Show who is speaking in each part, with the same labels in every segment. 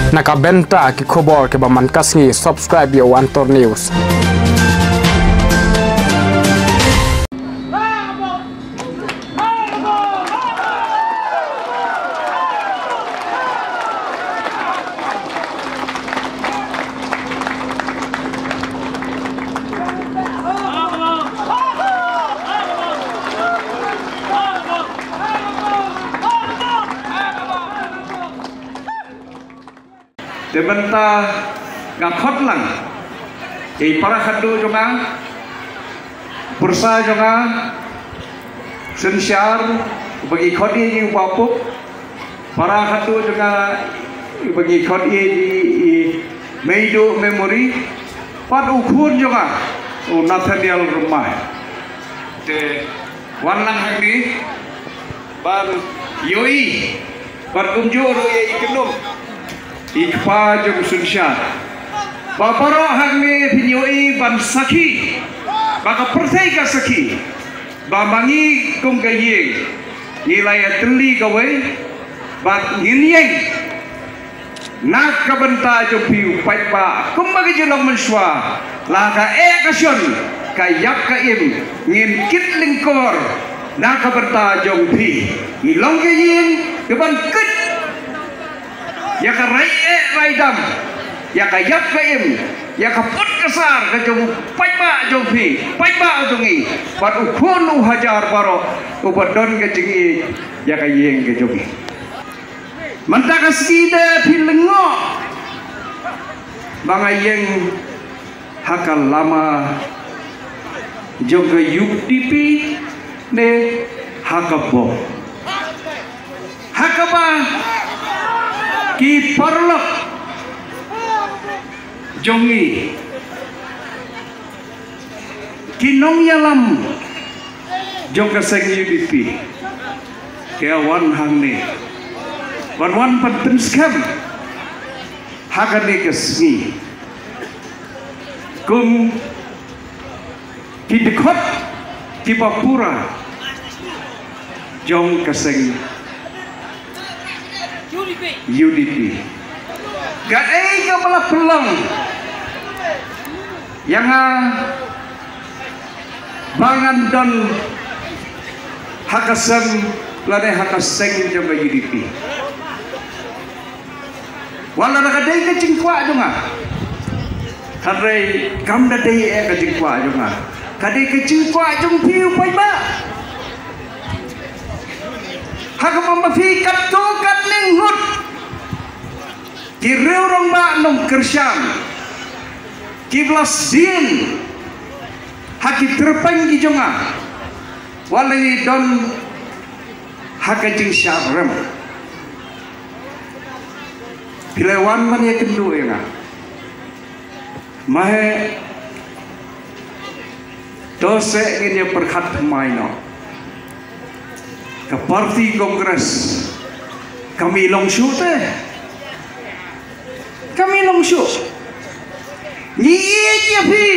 Speaker 1: Nakabenta ki khobor ke baman kasni subscribe yo Antor News.
Speaker 2: Debenta ngakot lang para khadu jonga bursa jonga sensyar bagi khodi ni wapuk para khadu jonga bagi khodi di meido memory pat ukhun jonga Nathaniel rumah te wanlang hangni bar yoi bar kumjo ro ye ikenum ikpa jong sunsya babaro hangme pinyoi ban saki baka pertai ka saki bamangi kum gaye nilai teli gawe bat nginyeng nak kabenta jong piu pai ba kum bagi jelong menswa laga kasyon kayak kaim ngin kit lingkor nak kabenta jong pi ilong gayin keban kit ya ka rai dam ya ka yap ka im ya ka put kasar ka jong pai ba jong phi pai ba jong i pat ukhun hajar baro ubadon ka jingi ya ka yeng ka jong manta ka skide philengo banga yeng hakal lama jong ka UDP ne hakabo hakaba ki parlok jongi kinong yalam jong kaseng UDP kaya wan hangni wan penting skam hakane kesni kum ki dekot ki papura jong kaseng UDP gaei ka pala pelang yang bangan don hakasem lade hakaseng jong UDP wala nakadai ka cingkwa jonga kadai kam dadai ka cingkwa jonga kadai ka cingkwa jong piu pai ba hakamamba fi katto katling hut ki reurong ba nong kersyang ki blas din haki terpang ki jonga walai don hakajing syarem pilewan man ya kendu ya mahe dose ini perkhat maino ke parti kongres kami longshu teh kami longshu nyiye pi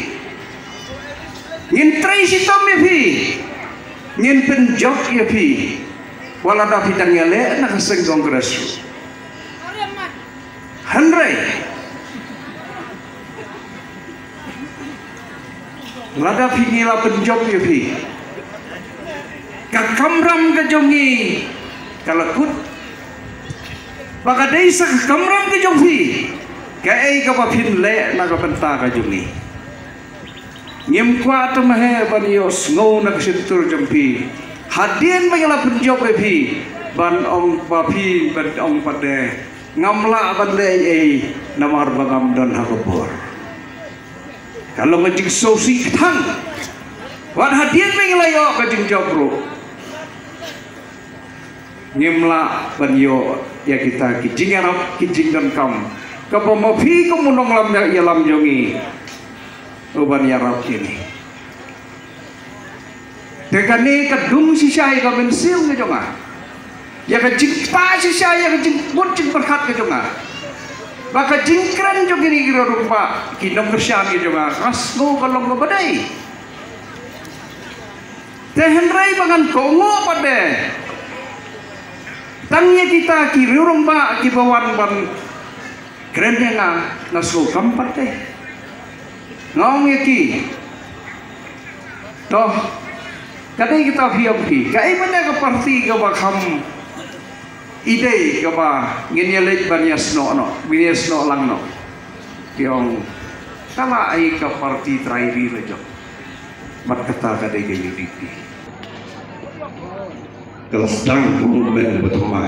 Speaker 2: ngin traisi tom pi ngin penjok ya pi wala da fitang yale na kaseng kongres handrai lada finila penjok ya pi kakamram ke jongi kalakut baka desa kakamram ke jongi kai ka papin le na ka penta ka jongi ngem kwa to mahe banios ngau na kesitur jompi hadien bangala penjok pi ban ong papi ban ong pade ngamla ban le namar bangam don hakobor kalau ngejing sosi tang wan hadien bangala yo ka jing jobro ngimla banyo ya kita kijing arab kijing dan kam kapomopi kumunong lam ya lam jongi uban ya rab ini dekane kadung sisai ka bensil ke jonga ya ka jing pa sisai ya ka jing mut jing berkat ke jonga baka jingkran jongi ni kira rumpa kinong kersyam ke jonga kasgo kalong no badai tehenrai bangan kongo pade tangnya kita ki rurung ba ki bawan ban keren nga nasko kampat ngong yaki toh kadai kita VMP kai mana ke parti ke bakam ide ke ba ngenyelit baniasno lang no tiong kala ai ke parti trairi lejo berkata kadai ke UDP kalau sedang kemudian bertemai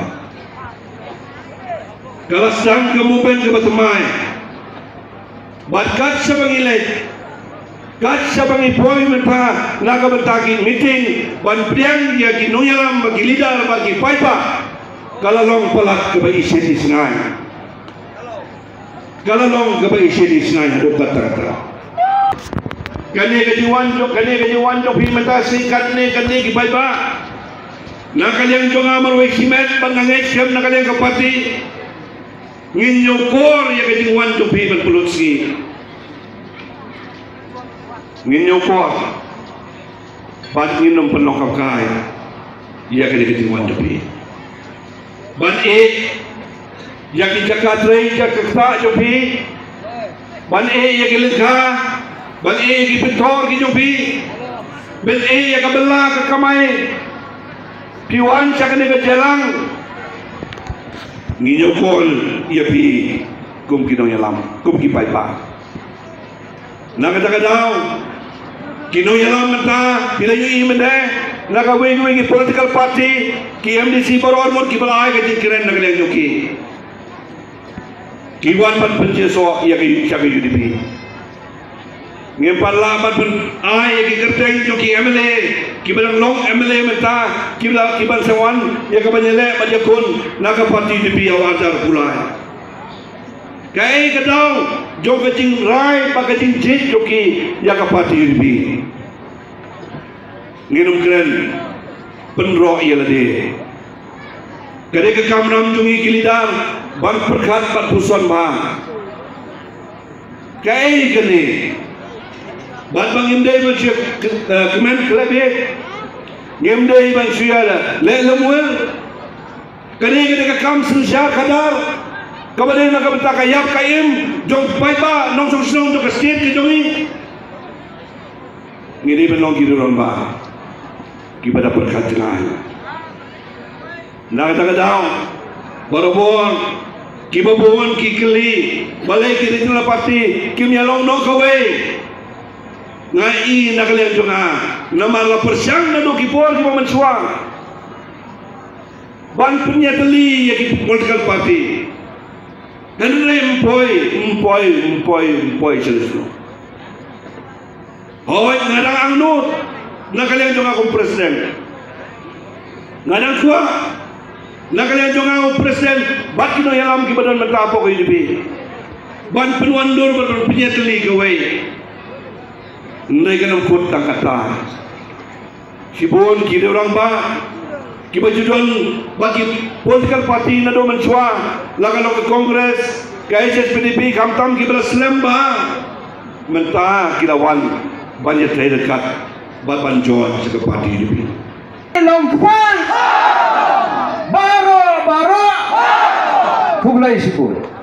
Speaker 2: kalau sedang kemudian bertemai berkat sebangilet kat sabangi poy menta naga bertagi meeting ban priang dia ginuyalam bagi lidar bagi paipa kalalong palat ke bai sedi sengai kalalong ke bai sedi sengai do kata kane ke jiwan jok menta sikat ne kane ki paipa na kalian jonga marwe simet pangangai kem na kalian kapati nginyokor ya ke jiwan jok ban pulutsi nginyo ko ban nginom penokap kai ia kali ketingwan jopi ban ya ki jakatre jakta jopi ban ya ki lekha ban ki petor ki jopi ban ya ka bela ka kamai piwan cakane ke jelang nginyo ko ia pi kum ki dong yalam kum ki pai pa na kata daw kino yalam mata bila yu imende naga wengi political party ki MDC baru ormor ki balai ke keren naga yang joki ki wan pan penjeso ya ki chaga UDP ngempal lamat pen ai ki kerteng joki MLA ki balang long MLA mata ki bal sewan ya ka banyele bajakun naga party UDP awajar pulai kai kadau jo kecing rai pakacing jit joki ya ka parti UDP nginum keren penro iya lade kade ke kamram jungi kilidar ban perkat pat puson ba kai kene ban bang imdai ban kemen klebe ngemdai ban suyala le lemul kade ke kam sensya kadar kemudian nak bertak ayam kaim jong paipa nong song song jong kestit ke jongi ngiri belong kiri romba kipada berkat jengai nak kata daw barobon kibabon kikeli balai kiri tula parti kimyalong no kawe ngai nak kalian jonga nama la persiang na do kipor ki memensuang ban punya teli ya ki political party dan empoi selesai. Hoi ngadang angnut, nak kalian juga aku presiden. Ngadang kuah, nak kalian juga aku presiden. Bat kino yalam kibadan menta apa kau UDP. Ban penuandur berpunya teli kawai. Ndai kanam kut tak kata. Sibun kiri orang ba. Kiba judul bagi political party na do mensua laga ke kongres ke SSPDP kamtam kibra slemba menta kilawan banyak dekat baban John ke parti ini
Speaker 3: Longpan baro kublai sipur